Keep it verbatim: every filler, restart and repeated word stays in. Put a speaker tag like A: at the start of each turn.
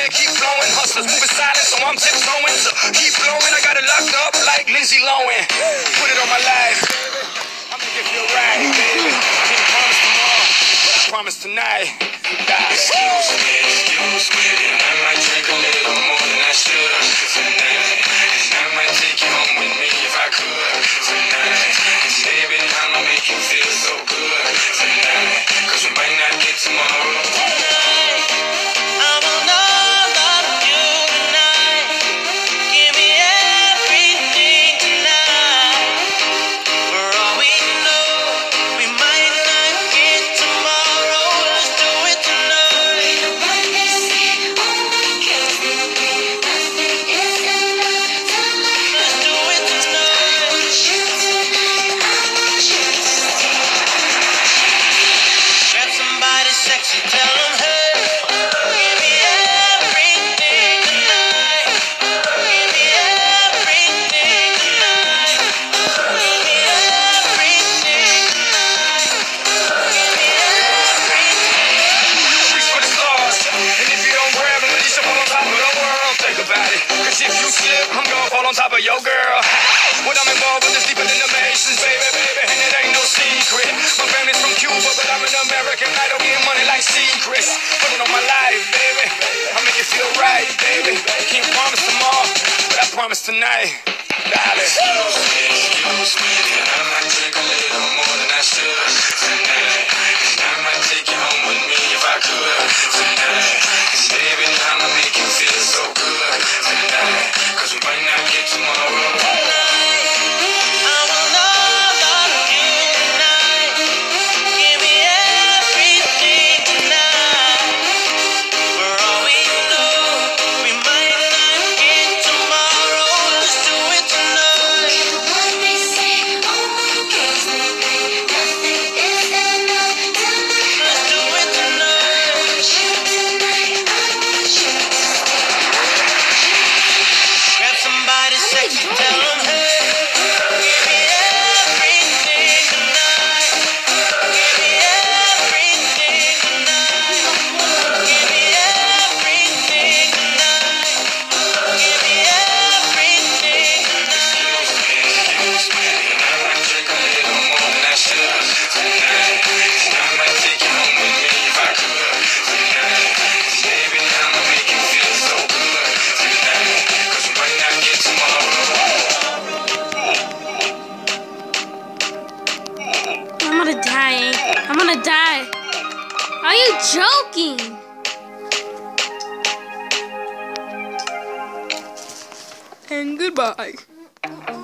A: money keep flowing. Hustlers moving silent, so I'm tiptoeing. So keep blowing, I got it locked up like Lindsay Lohan. Put it on my life, baby. I'll make it feel right, baby. Can't promise tomorrow, but I promise tonight.
B: Excuse me, excuse me, I might drink a little more than I should tonight. And I might take you home with me if I could tonight. And baby, I'ma make you feel so good tonight. Cause we might not get tomorrow.
A: If you slip, I'm gonna fall on top of your girl. When I'm involved with this deeper than the Masons, baby, baby, and it ain't no secret. My family's from Cuba, but I'm an American. I don't get money like secrets. Put it on my life, baby. I make it feel right, baby. Can't promise tomorrow, but I promise tonight, darling.
B: Excuse me, excuse me, I might drink a little more than I should tonight. And I might take you home with me if I could tonight. And baby, I'ma make you feel so good tonight. Cause we might not get tomorrow.
C: I'm gonna die. I'm gonna die. Are you joking?
A: And goodbye.